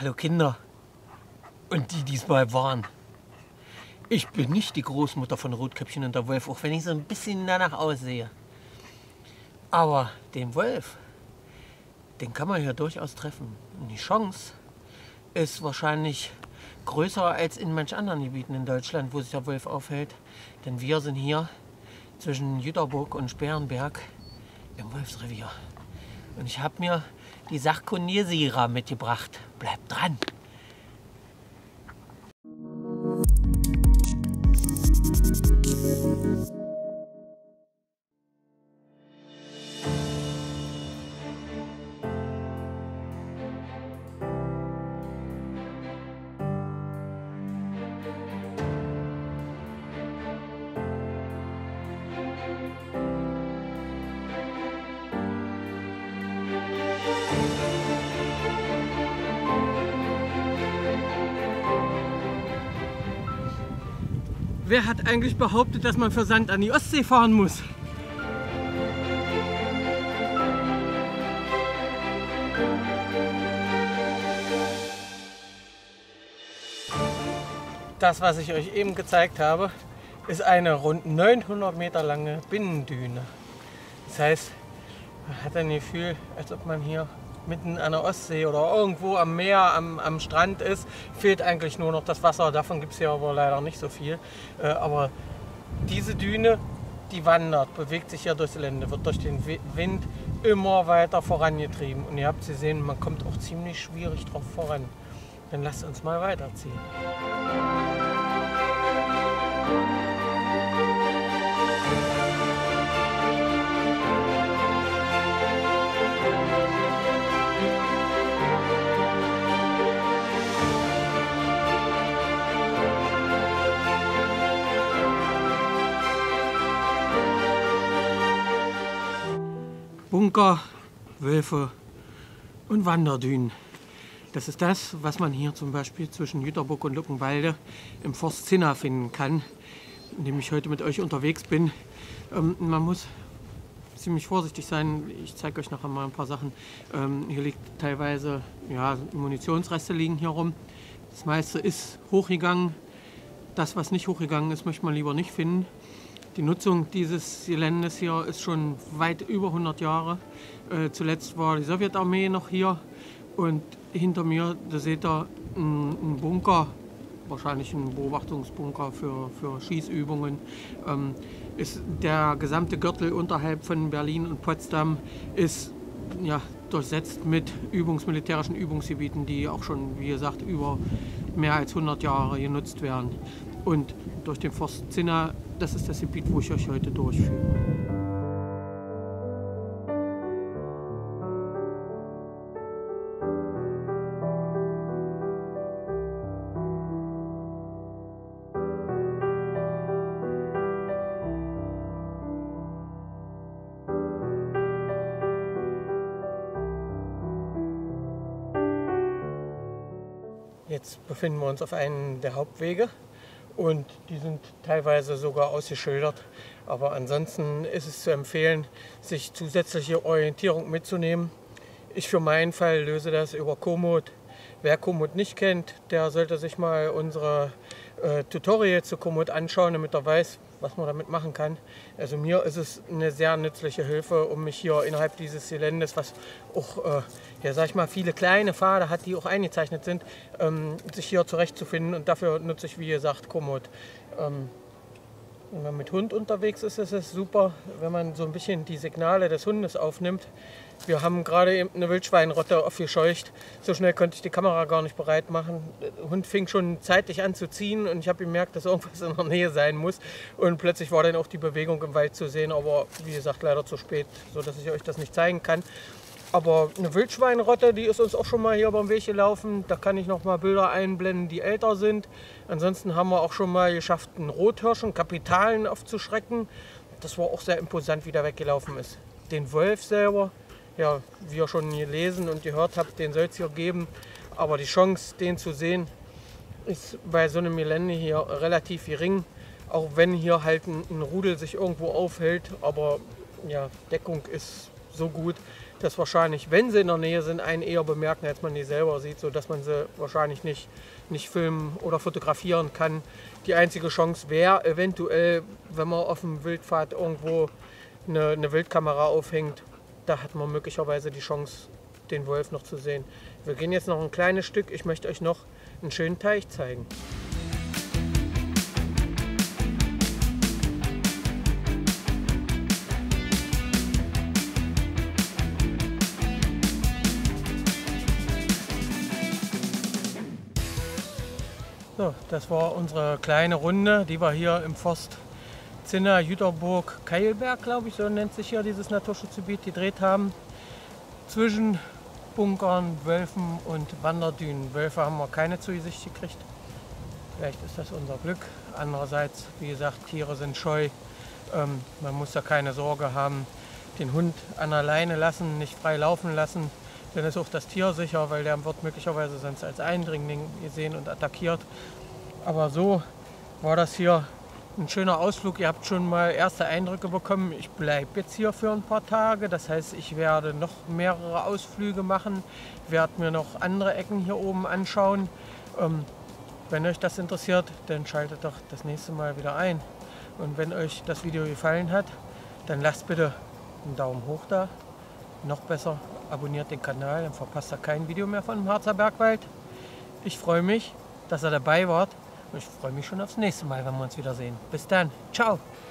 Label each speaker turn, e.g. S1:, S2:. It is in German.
S1: Hallo Kinder und die diesmal waren. Ich bin nicht die Großmutter von Rotkäppchen und der Wolf, auch wenn ich so ein bisschen danach aussehe. Aber den Wolf, den kann man hier durchaus treffen. Und die Chance ist wahrscheinlich größer als in manch anderen Gebieten in Deutschland, wo sich der Wolf aufhält. Denn wir sind hier zwischen Jüterburg und Sperrenberg im Wolfsrevier. Und ich habe mir die Sachkunde-Sira mitgebracht. Bleibt dran! Wer hat eigentlich behauptet, dass man für Sand an die Ostsee fahren muss? Das, was ich euch eben gezeigt habe, ist eine rund 900 Meter lange Binnendüne. Das heißt, man hat ein Gefühl, als ob man hier mitten an der Ostsee oder irgendwo am Meer, am Strand ist. Fehlt eigentlich nur noch das Wasser, davon gibt es hier aber leider nicht so viel. Aber diese Düne, die wandert, bewegt sich ja durchs Gelände, wird durch den Wind immer weiter vorangetrieben. Und ihr habt sie gesehen, man kommt auch ziemlich schwierig drauf voran. Dann lasst uns mal weiterziehen. Bunker, Wölfe und Wanderdünen. Das ist das, was man hier zum Beispiel zwischen Jüterburg und Luckenwalde im Forst Zinna finden kann, in dem ich heute mit euch unterwegs bin. Man muss ziemlich vorsichtig sein. Ich zeige euch nachher mal ein paar Sachen. Hier liegt teilweise, ja, Munitionsreste liegen hier rum. Das meiste ist hochgegangen. Das, was nicht hochgegangen ist, möchte man lieber nicht finden. Die Nutzung dieses Geländes hier ist schon weit über 100 Jahre. Zuletzt war die Sowjetarmee noch hier und hinter mir, da seht ihr einen Bunker, wahrscheinlich ein Beobachtungsbunker für Schießübungen. Ist der gesamte Gürtel unterhalb von Berlin und Potsdam ist ja, durchsetzt mit militärischen Übungsgebieten, die auch schon, wie gesagt, über mehr als 100 Jahre genutzt werden. Und durch den Forst Zinna, das ist das Gebiet, wo ich euch heute durchführe. Jetzt befinden wir uns auf einem der Hauptwege und die sind teilweise sogar ausgeschildert. Aber ansonsten ist es zu empfehlen, sich zusätzliche Orientierung mitzunehmen. Ich für meinen Fall löse das über Komoot. Wer Komoot nicht kennt, der sollte sich mal unsere Tutorial zu Komoot anschauen, damit er weiß, was man damit machen kann. Also mir ist es eine sehr nützliche Hilfe, um mich hier innerhalb dieses Geländes, was auch ja, sag ich mal, viele kleine Pfade hat, die auch eingezeichnet sind, sich hier zurechtzufinden. Und dafür nutze ich, wie gesagt, Komoot. Wenn man mit Hund unterwegs ist, ist es super, wenn man so ein bisschen die Signale des Hundes aufnimmt. Wir haben gerade eben eine Wildschweinrotte aufgescheucht. So schnell konnte ich die Kamera gar nicht bereit machen. Der Hund fing schon zeitlich an zu ziehen und ich habe gemerkt, dass irgendwas in der Nähe sein muss. Und plötzlich war dann auch die Bewegung im Wald zu sehen, aber wie gesagt, leider zu spät, sodass ich euch das nicht zeigen kann. Aber eine Wildschweinrotte, die ist uns auch schon mal hier über den Weg gelaufen. Da kann ich noch mal Bilder einblenden, die älter sind. Ansonsten haben wir auch schon mal geschafft, einen Rothirschen, Kapitalen aufzuschrecken. Das war auch sehr imposant, wie der weggelaufen ist. Den Wolf selber, ja, wie ihr schon gelesen und gehört habt, den soll es hier geben. Aber die Chance, den zu sehen, ist bei so einem Gelände hier relativ gering. Auch wenn hier halt ein Rudel sich irgendwo aufhält. Aber ja, Deckung ist so gut, das wahrscheinlich, wenn sie in der Nähe sind, einen eher bemerken, als man die selber sieht, sodass man sie wahrscheinlich nicht filmen oder fotografieren kann. Die einzige Chance wäre eventuell, wenn man auf dem Wildpfad irgendwo eine Wildkamera aufhängt, da hat man möglicherweise die Chance, den Wolf noch zu sehen. Wir gehen jetzt noch ein kleines Stück. Ich möchte euch noch einen schönen Teich zeigen. So, das war unsere kleine Runde, die wir hier im Forst Zinna, Jüterburg, Keilberg, glaube ich, so nennt sich hier dieses Naturschutzgebiet, gedreht haben. Zwischen Bunkern, Wölfen und Wanderdünen. Wölfe haben wir keine zu Gesicht gekriegt. Vielleicht ist das unser Glück. Andererseits, wie gesagt, Tiere sind scheu. Man muss da keine Sorge haben. Den Hund an der Leine lassen, nicht frei laufen lassen. Dann ist auch das Tier sicher, weil der wird möglicherweise sonst als Eindringling gesehen und attackiert. Aber so war das hier ein schöner Ausflug. Ihr habt schon mal erste Eindrücke bekommen. Ich bleibe jetzt hier für ein paar Tage. Das heißt, ich werde noch mehrere Ausflüge machen. Werde mir noch andere Ecken hier oben anschauen. Wenn euch das interessiert, dann schaltet doch das nächste Mal wieder ein. Und wenn euch das Video gefallen hat, dann lasst bitte einen Daumen hoch da. Noch besser, abonniert den Kanal, dann verpasst ihr kein Video mehr von dem Harzer Bergwald. Ich freue mich, dass ihr dabei wart. Und ich freue mich schon aufs nächste Mal, wenn wir uns wiedersehen. Bis dann. Ciao.